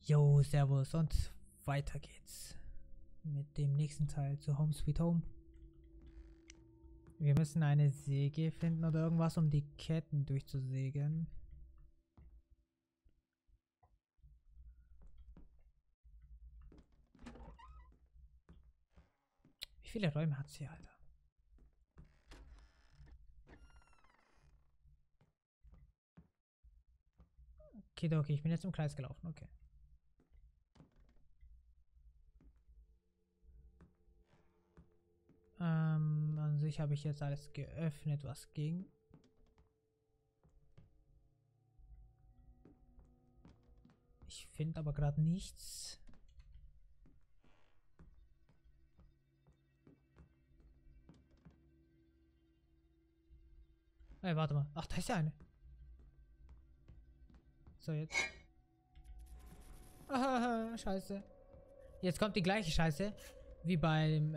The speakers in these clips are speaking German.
Jo, servus und weiter geht's mit dem nächsten Teil zu Home Sweet Home. Wir müssen eine Säge finden oder irgendwas, um die Ketten durchzusägen. Wie viele Räume hat's hier, Alter? Okay, ich bin jetzt im Kreis gelaufen, okay. An sich habe ich jetzt alles geöffnet, was ging. Ich finde aber gerade nichts. Ey, warte mal. Ach, da ist ja eine. So, jetzt. Ah, scheiße. Jetzt kommt die gleiche Scheiße wie beim,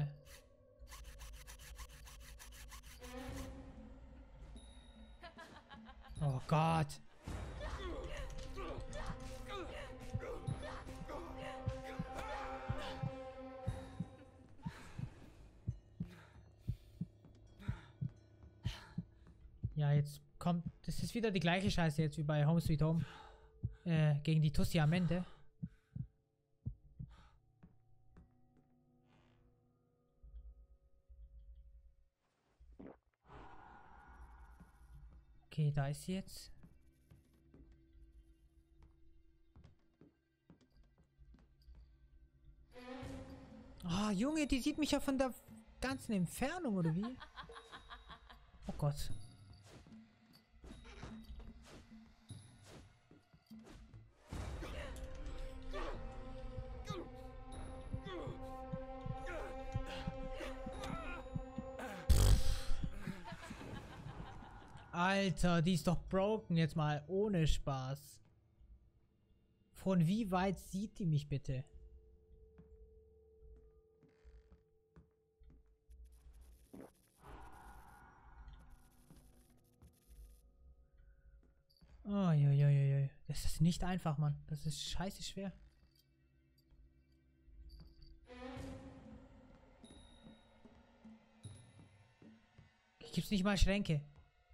Oh Gott. Ja, jetzt kommt... Das ist wieder die gleiche Scheiße jetzt wie bei Home Sweet Home. Gegen die Tussi am Ende. Okay, da ist sie jetzt. Ah, Junge, die sieht mich ja von der ganzen Entfernung, oder wie? Oh Gott. Alter, die ist doch broken, jetzt mal ohne Spaß. Von wie weit sieht die mich bitte? Oh, jo. Das ist nicht einfach, Mann. Das ist scheiße schwer. Hier gibt's nicht mal Schränke.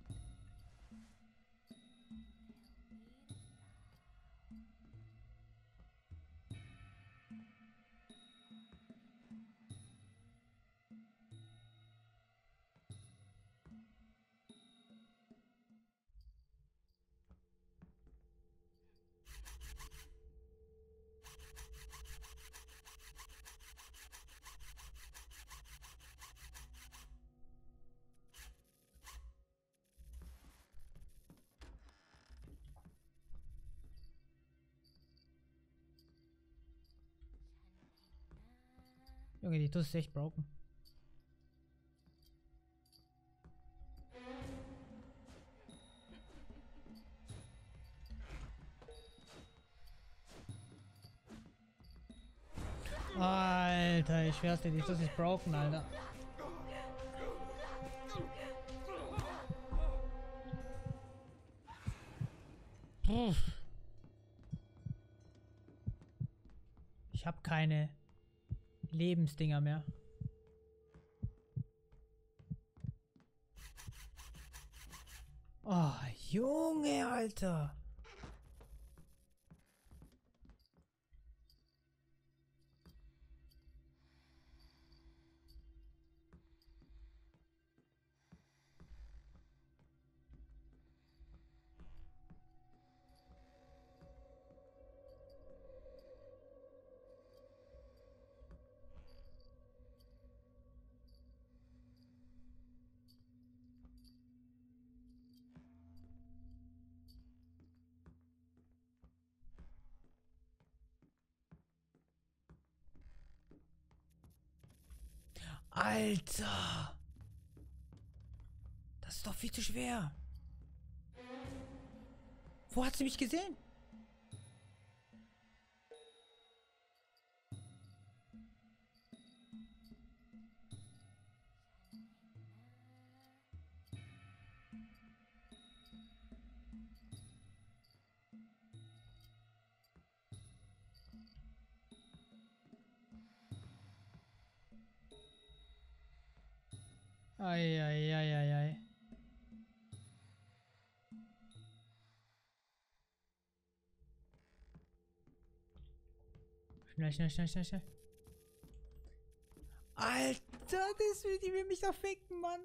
Junge, die Tuss ist echt broken. Alter, ich schwör's dir, die Tuss ist broken, Alter. Puh. Ich habe keine Lebensdinger mehr. Oh, Junge, Alter. Alter. Das ist doch viel zu schwer. Wo hat sie mich gesehen? Ei. Schnell. Alter, die will mich doch ficken, Mann.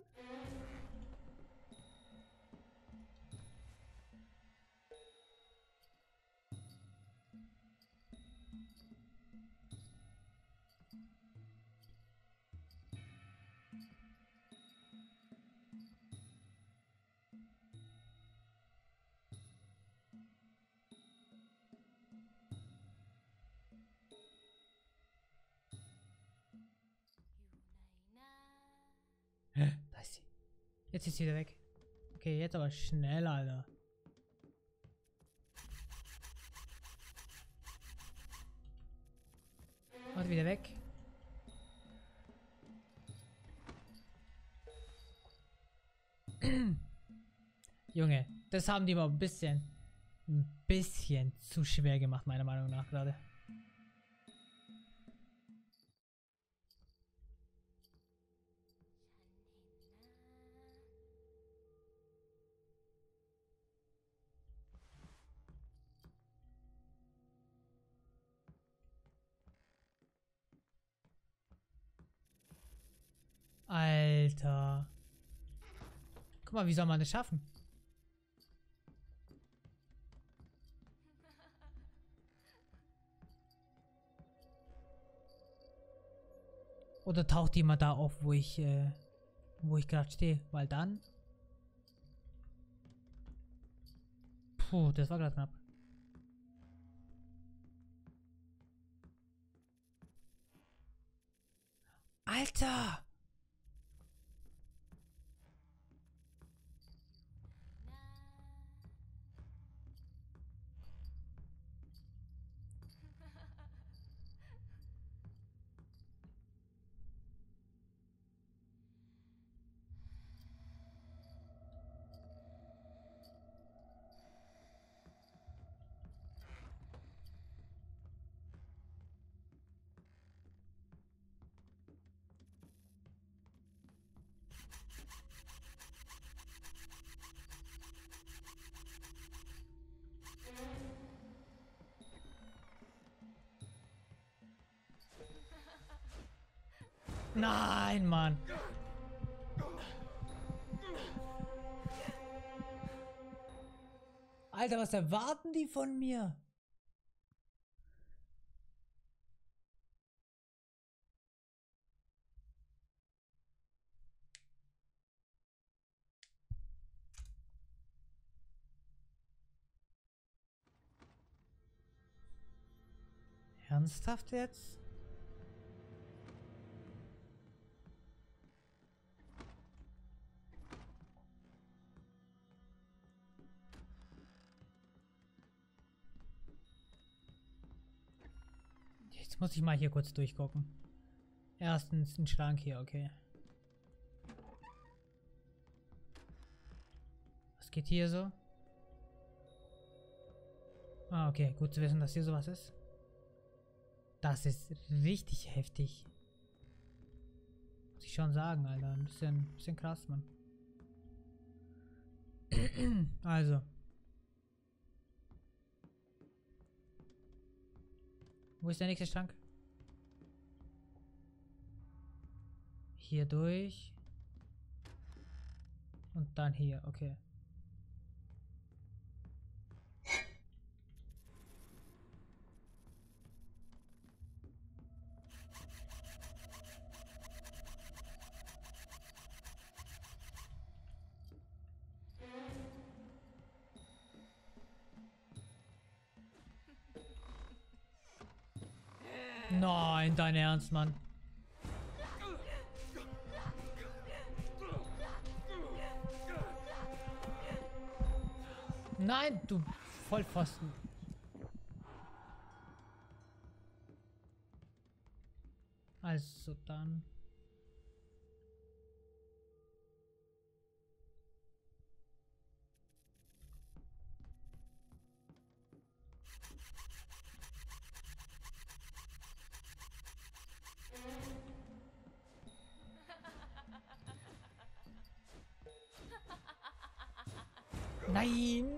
Da ist sie. Jetzt ist sie wieder weg. Okay, jetzt aber schnell, Alter. Warte, wieder weg. Junge, das haben die mal ein bisschen zu schwer gemacht, meiner Meinung nach gerade. Alter. Guck mal, wie soll man das schaffen? Oder taucht jemand da auf, wo ich gerade stehe? Weil dann... Puh, das war gerade knapp. Alter! Nein, Mann. Alter, was erwarten die von mir? Ernsthaft jetzt? Jetzt muss ich mal hier kurz durchgucken. Erstens ein Schrank hier, okay. Was geht hier so? Ah, okay. Gut zu wissen, dass hier sowas ist. Das ist richtig heftig. Muss ich schon sagen, Alter. Ein bisschen krass, Mann. Also. Wo ist der nächste Schrank? Hier durch. Und dann hier, okay. Nein, dein Ernst, Mann. Nein, du Vollpfosten. Also dann. Nein!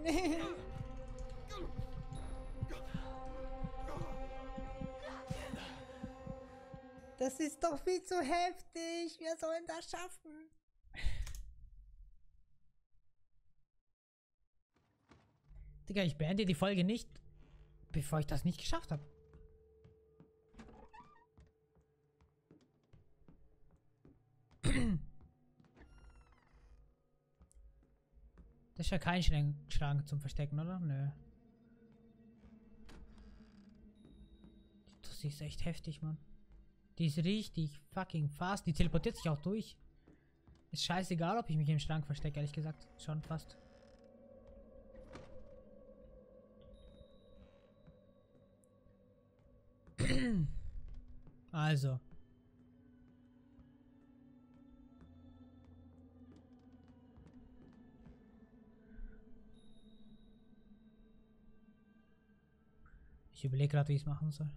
Das ist doch viel zu heftig. Wir sollen das schaffen. Digga, ich beende die Folge nicht, bevor ich das nicht geschafft habe. Das ist ja kein Schrank zum Verstecken, oder? Nö. Das ist echt heftig, Mann. Die ist richtig fucking fast. Die teleportiert sich auch durch. Ist scheißegal, ob ich mich im Schrank verstecke, ehrlich gesagt. Schon fast. Also. Ich überlege gerade, wie ich es machen soll.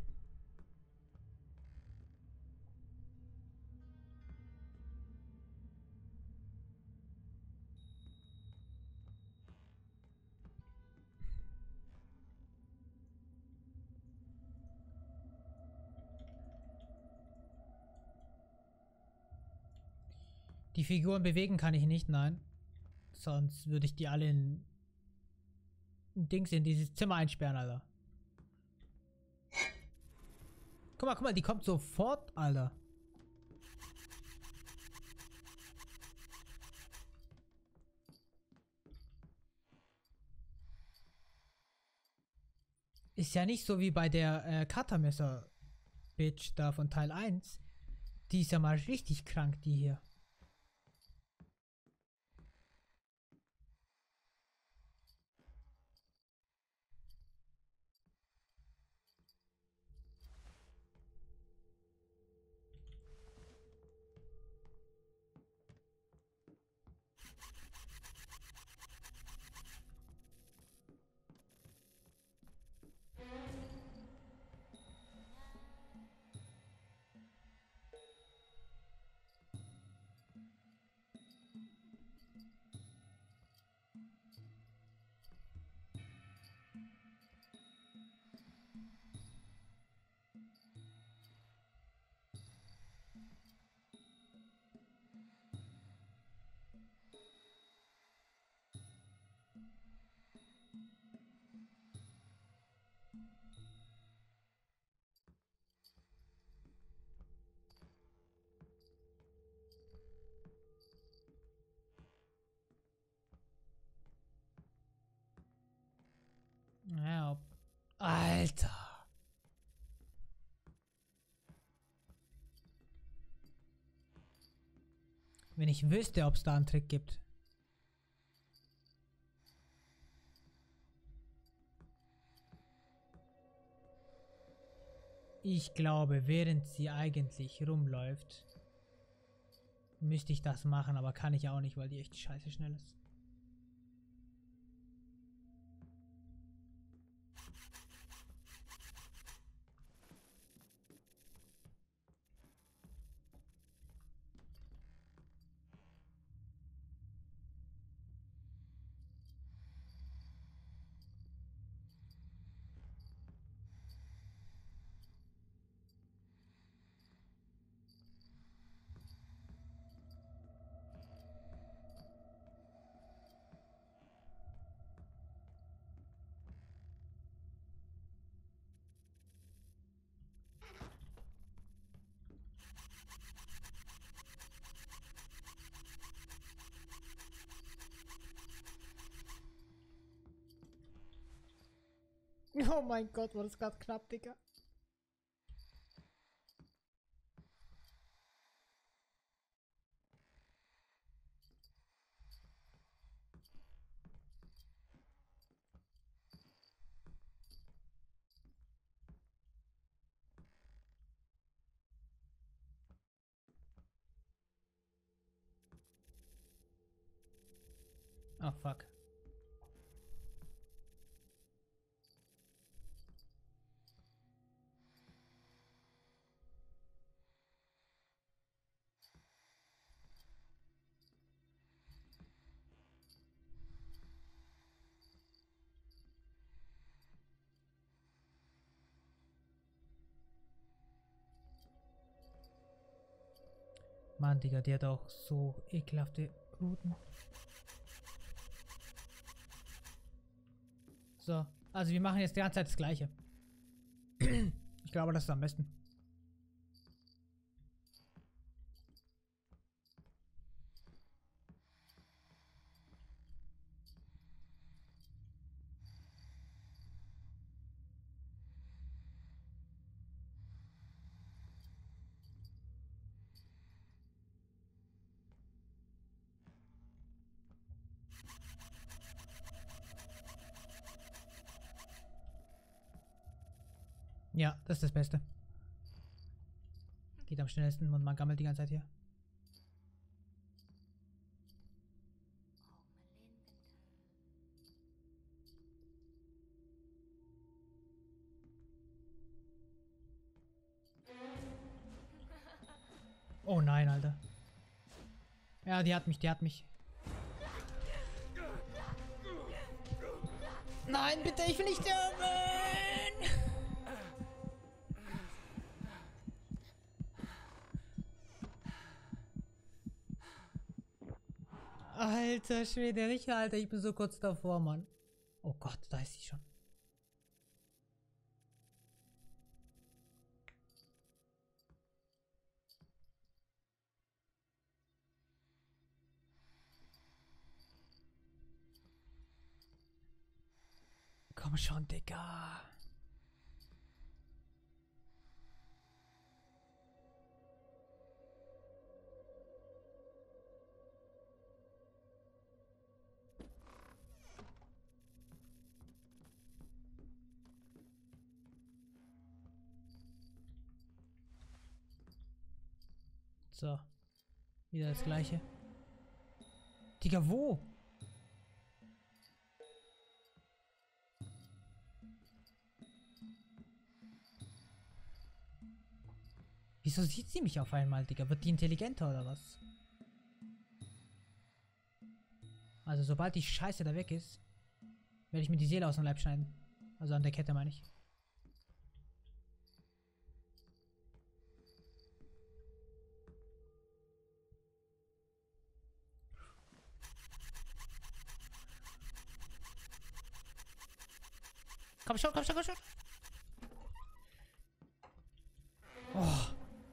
Die Figuren bewegen kann ich nicht, nein. Sonst würde ich die alle in Dings in dieses Zimmer einsperren, Alter. Guck mal, die kommt sofort, Alter. Ist ja nicht so wie bei der Katamesser-Bitch da von Teil 1. Die ist ja mal richtig krank, die hier. Ja. Alter. Wenn ich wüsste, ob es da einen Trick gibt. Ich glaube, während sie eigentlich rumläuft, müsste ich das machen, aber kann ich auch nicht, weil die echt scheiße schnell ist. Oh mein Gott, war das gerade knapp, Digga. Oh fuck. Mann, Digga, die hat auch so ekelhafte Routen. So, also wir machen jetzt die ganze Zeit das Gleiche. Ich glaube, das ist am besten. Ja, das ist das Beste. Geht am schnellsten und man gammelt die ganze Zeit hier. Oh nein, Alter. Ja, die hat mich, die hat mich. Nein, bitte, ich will nicht sterben! Alter Schwede, nicht, Alter, ich bin so kurz davor, Mann. Oh Gott, da ist sie schon. Komm schon, Digga. So. Wieder das gleiche. Digga, wo? Wieso sieht sie mich auf einmal, Digga? Wird die intelligenter oder was? Also sobald die Scheiße da weg ist, werde ich mir die Seele aus dem Leib schneiden. Also an der Kette meine ich. Komm schon, komm schon, komm schon. Oh.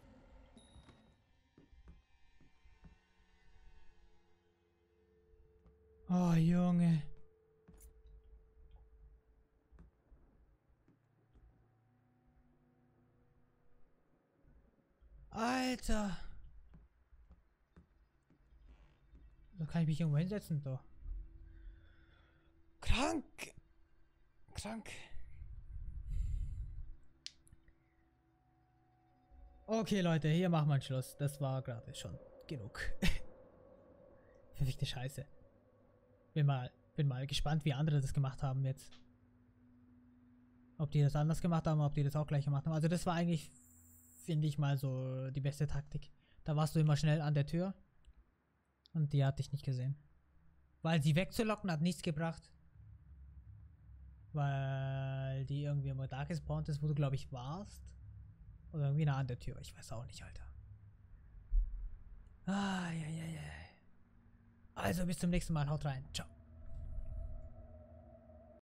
Oh, Junge. Alter. Da kann ich mich irgendwo hinsetzen, doch. Krank. Krank. Okay, Leute, hier machen wir einen Schluss. Das war gerade schon genug. Verfickte Scheiße. Bin mal gespannt, wie andere das gemacht haben jetzt. Ob die das anders gemacht haben, ob die das auch gleich gemacht haben. Also das war eigentlich, finde ich mal so die beste Taktik. Da warst du immer schnell an der Tür. Und die hatte ich nicht gesehen. Weil sie wegzulocken hat nichts gebracht. Weil die irgendwie immer da gespawnt ist, wo du glaube ich warst. Oder irgendwie nah an der Tür. Ich weiß auch nicht, Alter. Ah, ja, ja, ja. Also bis zum nächsten Mal. Haut rein. Ciao.